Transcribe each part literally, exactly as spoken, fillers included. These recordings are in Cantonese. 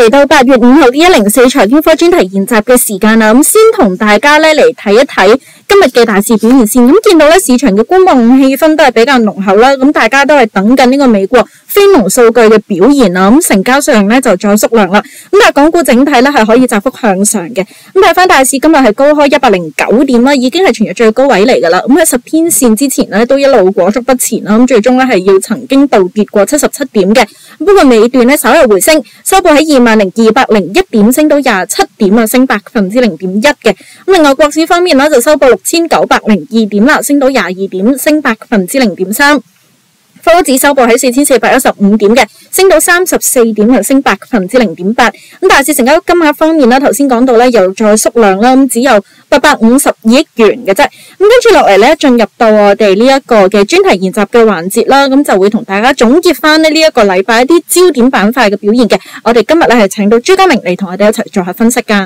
嚟到八月五號嘅一零四財經科專題研習嘅時間啦，咁先同大家咧嚟睇一睇今日嘅大市表現先。咁見到咧市場嘅觀望氣氛都係比較濃厚啦，咁大家都係等緊呢個美國非農數據嘅表現啦，咁成交上咧就再縮量啦。咁但係港股整體咧係可以窄幅向上嘅。咁睇翻大市今日係高開一百零九點啦，已經係全日最高位嚟噶啦。咁喺十天線之前咧都一路裹足不前啦，咁最終咧係要曾經倒跌過七十七點嘅。不過尾段咧稍有回升，收報喺二萬零二百零一點，升到廿七點啊，升百分之零點一嘅。咁另外國指方面咧就收報六千九百零二點啦，升到廿二點，升百分之零點三。科指收報喺四千四百一十五點嘅，升到三十四點啊，升百分之零點八。咁大市成交金額方面咧，頭先講到咧又再縮量啦，咁只有八百五十二億元嘅啫。咁跟住落嚟咧，進入到我哋呢一個嘅專題研習嘅環節啦，咁就會同大家總結翻呢呢一個禮拜一啲焦點板塊嘅表現嘅。我哋今日咧係請到朱家明嚟同我哋一齊做下分析噶。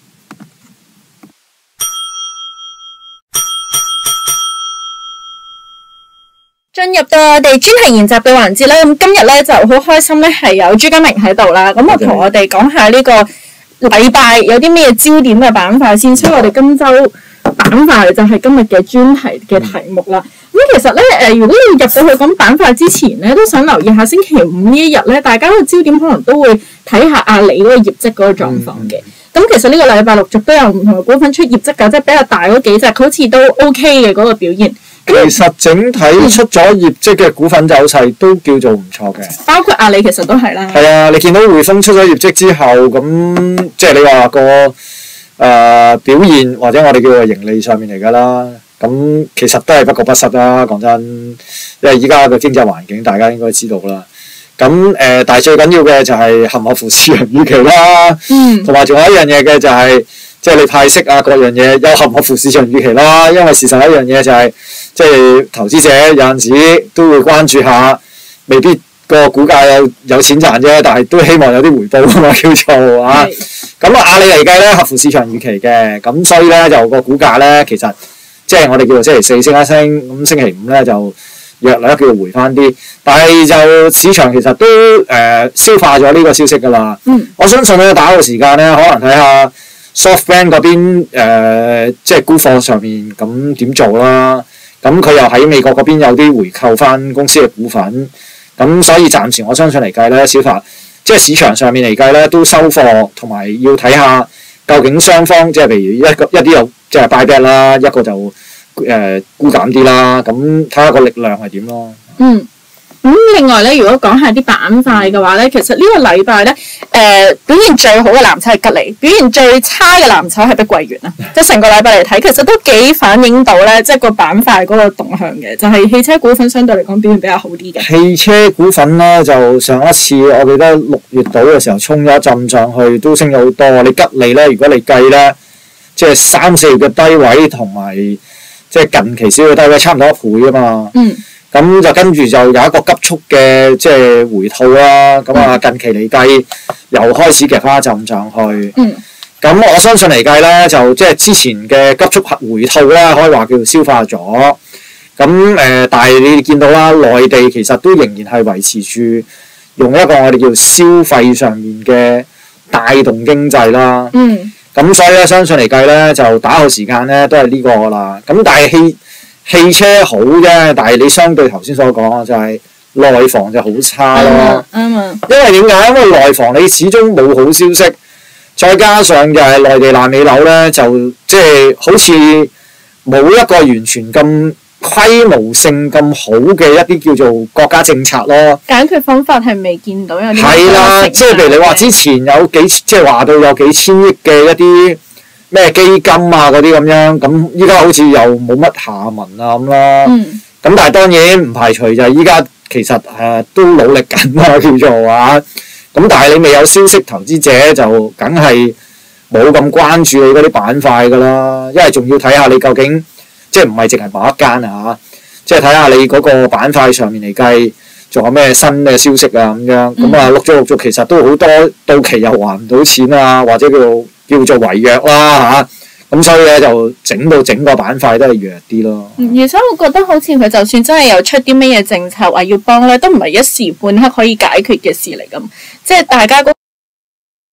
進入到我哋專題研習嘅環節咧，咁今日咧就好開心咧，係有朱家明喺度啦。咁我同我哋講下呢個禮拜有啲咩焦點嘅板塊先。所以我哋今周板塊就係今日嘅專題嘅題目啦。咁、嗯、其實咧，誒，如果要入到去講板塊之前咧，都想留意下星期五呢一日咧，大家個焦點可能都會睇下阿里嗰個業績嗰個狀況嘅。咁、嗯、其實呢個禮拜陸續都有唔同嘅股份出業績㗎，即係比較大嗰幾隻，好似都 OK 嘅嗰個表現。 其實整體出咗業績嘅股份走勢都叫做唔錯嘅， 包括阿里其實都係啦。 係啊，你見到匯豐出咗業績之後，咁即係你話個誒、呃、表現或者我哋叫做盈利上面嚟㗎啦。咁其實都係不過不失啦，講真，因為依家個經濟環境大家應該知道啦。咁誒、呃，但係最緊要嘅就係合唔合乎市場預期啦。嗯。同埋仲有一樣嘢嘅就係、是。即係你派息啊，各樣嘢有合唔合乎市場預期啦。因為事實一樣嘢就係、是，即係投資者有陣時都會關注下，未必個股價有有錢賺啫，但係都希望有啲回報啊嘛，叫做啊。咁啊，阿里嚟計咧合乎市場預期嘅，咁所以咧就個股價咧其實即係我哋叫做星期四升一升，咁星期五咧就約略叫做回翻啲，但係就市場其實都誒、呃、消化咗呢個消息㗎啦。嗯。我相信咧打個時間咧，可能睇下。SoftBank 嗰邊、呃、即係沽貨上面咁點做啦？咁佢又喺美國嗰邊有啲回購翻公司嘅股份，咁所以暫時我相信嚟計咧，小法即係市場上面嚟計咧都收貨，同埋要睇下究竟雙方即係譬如一個一啲有即係 buy back 啦，一個就誒沽減啲啦，咁睇下個力量係點咯。嗯。咁、嗯、 另外咧，如果講下啲板塊嘅話咧，其實呢個禮拜咧，誒、呃、表現最好嘅藍籌係吉利，表現最差嘅藍籌係碧桂園啊。即係成個禮拜嚟睇，其實都幾反映到咧，即係個板塊嗰個動向嘅，就係、是、汽車股份相對嚟講表現比較好啲嘅。 汽車股份咧，就上一次我記得六月度嘅時候衝咗一陣上去，都升咗好多。你吉利咧，如果你計咧，即係三四月嘅低位同埋即係近期少嘅低位，差唔多一倍啊嘛。嗯。咁就跟住就有一個急速嘅即係回吐啦，咁啊近期嚟計又開始夾翻一陣上去。嗯。咁我相信嚟計咧，就即係之前嘅急速回吐咧，可以話叫做消化咗。咁誒、呃，但係你見到啦，內地其實都仍然係維持住用一個我哋叫消費上面嘅帶動經濟啦。嗯。咁所以咧，相信嚟計咧，就打後時間咧都係呢個啦。咁但係汽汽車好啫，但係你相對頭先所講啊，就係內房就好差咯。啱啊。因為點解？因為內房你始終冇好消息，再加上就係內地爛尾樓咧，就即係好似冇一個完全咁規模性咁好嘅一啲叫做國家政策咯。 解決方法係未見到有啲。 係啦，即係譬如你話之前有幾即係話到有幾千億嘅一啲咩基金啊嗰啲咁樣，咁依家好似又冇乜下文啊咁咯。嗯。咁但係當然唔排除就係依家其實誒、呃、都努力緊啦，叫做啊。咁但係你未有消息，投資者就梗係冇咁關注你嗰啲板塊㗎啦，因為仲要睇下你究竟即係唔係淨係某一間啊，即係睇下你嗰個板塊上面嚟計，仲有咩新嘅消息啊咁樣。咁啊陸續陸續其實都好多到期又還唔到錢啊，或者叫做叫做違約啦嚇。咁所以咧就整到整個板塊都係弱啲咯。 而且我覺得好似佢就算真係有出啲咩嘢政策話要幫咧，都唔係一時半刻可以解決嘅事嚟咁，即係大家嗰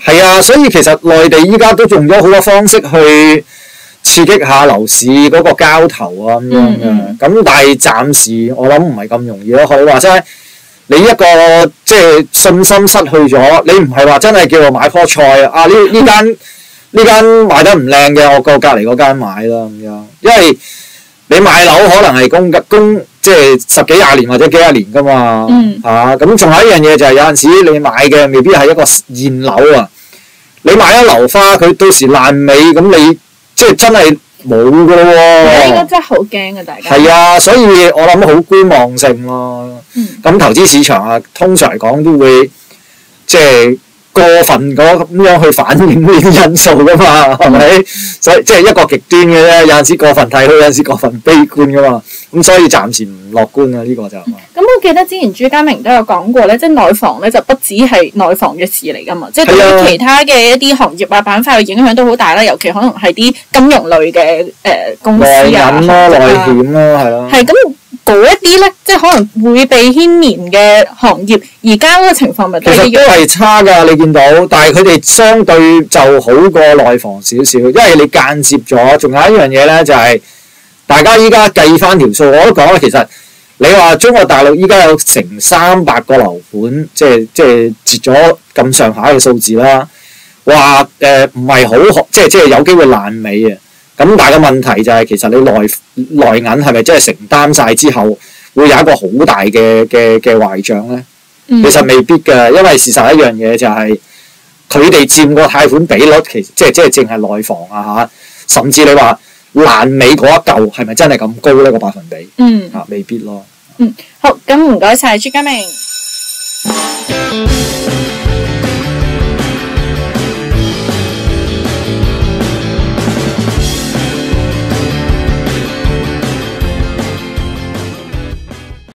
係啊，所以其實內地依家都用咗好多方式去刺激下樓市嗰個交投啊咁樣嘅。咁、嗯嗯、但係暫時我諗唔係咁容易咯。佢話齋你一個即係信心失去咗，你唔係話真係叫我買棵菜啊？呢呢間呢間賣得唔靚嘅，我過隔離嗰間買啦咁樣，因為你買樓可能係供供即係十幾廿年或者幾廿年㗎嘛，嚇咁仲有一樣嘢就係有陣時你買嘅未必係一個現樓啊，你買咗樓花佢到時爛尾咁你即係真係冇㗎咯喎。 應該真係好驚啊！大家係啊，所以我諗好觀望性咯。咁、嗯、投資市場啊，通常嚟講都會即係過分咁樣去反映呢啲因素㗎嘛，係咪、嗯？所以即係一個極端嘅啫，有陣時過分睇好，有陣時過分悲觀㗎嘛。咁所以暫時唔樂觀啊，呢、呢個就。咁、 嗯、我記得之前朱家明都有講過咧，即係內房咧就不止係內房嘅事嚟㗎嘛，即係對於其他嘅一啲行業啊板塊嘅影響都好大啦，尤其可能係啲金融類嘅誒、呃、公司啊、 內銀咯、內險咯，係咯。 係咁。嗰一啲咧，即係可能會被牽連嘅行業，而家嗰個情況咪都係其實都係差㗎，你見到，但係佢哋相對就好過內房少少，因為你間接咗。仲有一樣嘢咧，就係、是、大家依家計翻條數，我都講啦，其實你話中國大陸依家有成三百個樓盤，即係即係截咗咁上下嘅數字啦，話誒唔係好，即係即係有機會爛尾啊！咁但係個問題就係、是、其實你內內銀係咪真係承擔晒之後會有一個好大嘅嘅嘅壞帳咧？嗯、其實未必嘅，因為事實一樣嘢就係佢哋佔個貸款比率其實即係即係淨係內房啊嚇，甚至你話爛尾嗰一嚿係咪真係咁高呢個百分比？嗯，啊未必咯。 嗯，好，咁唔該晒朱家明。